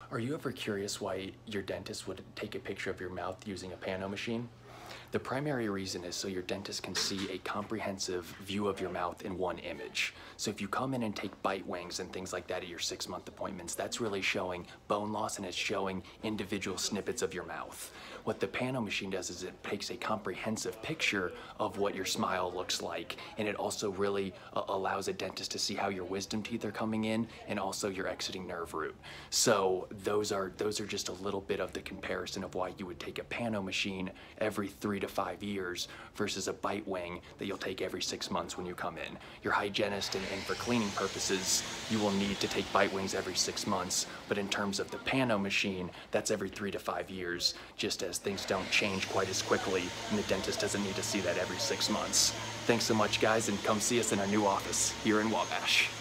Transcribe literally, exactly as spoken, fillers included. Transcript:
Are you ever curious why your dentist would take a picture of your mouth using a pano machine? The primary reason is so your dentist can see a comprehensive view of your mouth in one image. So if you come in and take bitewings and things like that at your six-month appointments, that's really showing bone loss and it's showing individual snippets of your mouth. What the pano machine does is it takes a comprehensive picture of what your smile looks like, and it also really uh, allows a dentist to see how your wisdom teeth are coming in and also your exiting nerve root. So those are those are just a little bit of the comparison of why you would take a pano machine every three to five years versus a bite wing that you'll take every six months when you come in. Your hygienist and, and for cleaning purposes, you will need to take bite wings every six months, but in terms of the pano machine, that's every three to five years, just as things don't change quite as quickly, and the dentist doesn't need to see that every six months. Thanks so much, guys, and come see us in our new office here in Wabash.